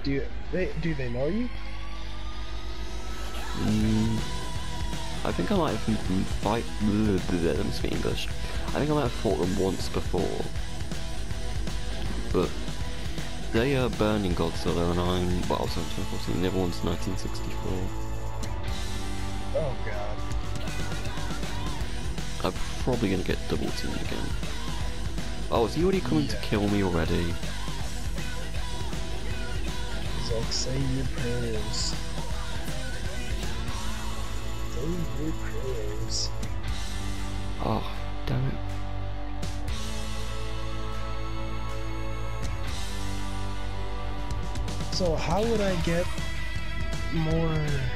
Do they know you? I think I might have fight. Let me speak English. I think I might have fought them once before, but they are burning Godzilla, and I'm well, I was in 2014. The other one's 1964. Oh god. I'm probably gonna get double teamed again. Oh, is he already coming to kill me already? He's like, say your prayers. Say your prayers. Oh, damn it. So how would I get more...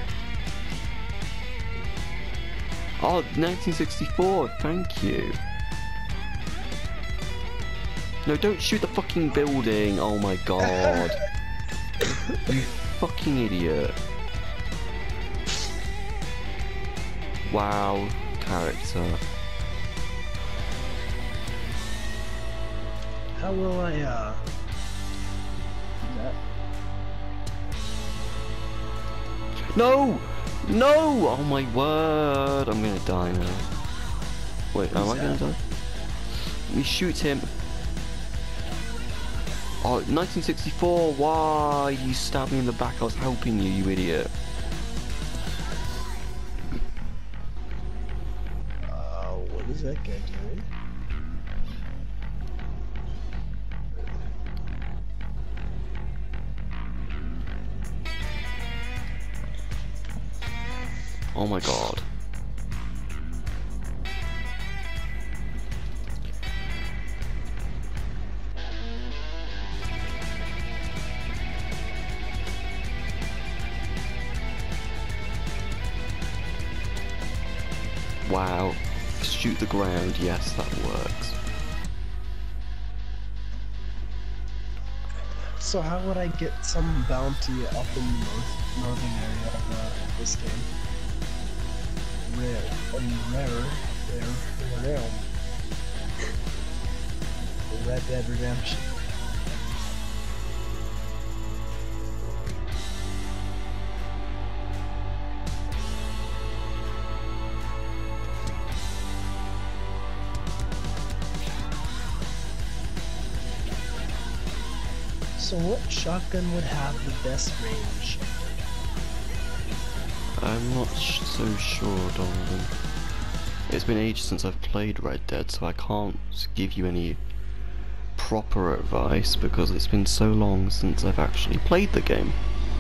Oh, 1964, thank you. No, don't shoot the fucking building, oh my god. You fucking idiot. Wow, character. How will I, that? No! No! Oh my word, I'm gonna die now. Wait, am I gonna die? Let me shoot him. Oh, 1964, why? You stabbed me in the back, I was helping you, you idiot. What is that guy doing? Oh my god. Wow. Shoot the ground, yes, that works. So how would I get some bounty up in the northern area of this game? Rare. Red Dead Redemption. So what shotgun would have the best range? I'm not so sure, Donovan. It's been ages since I've played Red Dead, so I can't give you any proper advice because it's been so long since I've actually played the game.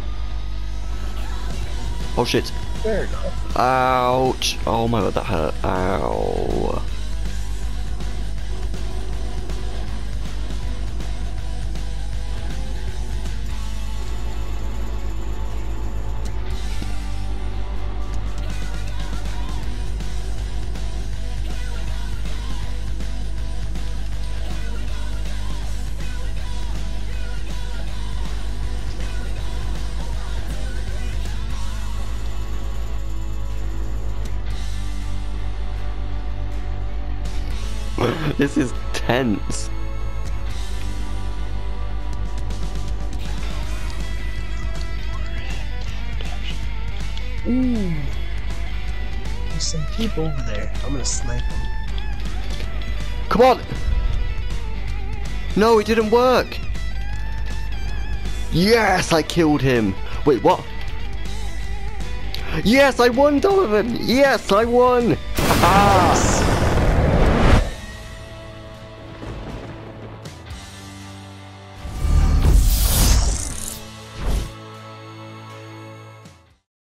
Oh shit! Fair enough. Ouch! Oh my god, that hurt. Ow. This is tense. Ooh. There's some people over there. I'm gonna snipe them. Come on! No, it didn't work! Yes, I killed him! Wait, what? Yes, I won, Donovan! Yes, I won! Ah!